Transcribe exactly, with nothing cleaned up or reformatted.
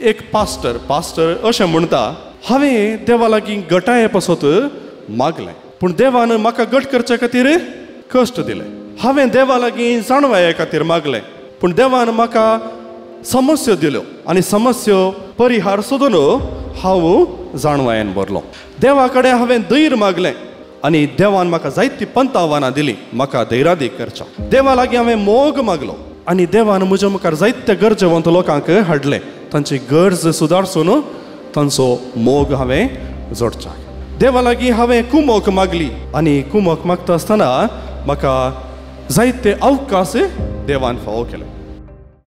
एक pastor pastor अशें म्हणटा हांवें देवा लागीं गटाये पासत मागलें पूण देवान म्हाका गट करचे खातीर कश्ट दिले. हांवें देवा लागीं जाणवाये खातीर मागलें पूण देवान म्हाका समस्या दिल्यो आनी समस्या परिहार सोदून हांव जाणवायेन भरलो. देवा कडेन हांवें धैर्य मागलें आनी देवान म्हाका जायतीं पंत आव्हानां दिलीं म्हाका धैर्यादीक करच्या. देवा लागीं हांवें मोग मागलो आनी देवान म्हज्या मुखार जायत्या गरजेवंत लोकांक हाडले. तांची गरज सुदारसून तांचो मोग हांवें जोडच्या. देवा लागीं हांवें कुमोक मागली आनी कुमोक मागता आसतना म्हाका जायते अवकाश देवान फावो केले.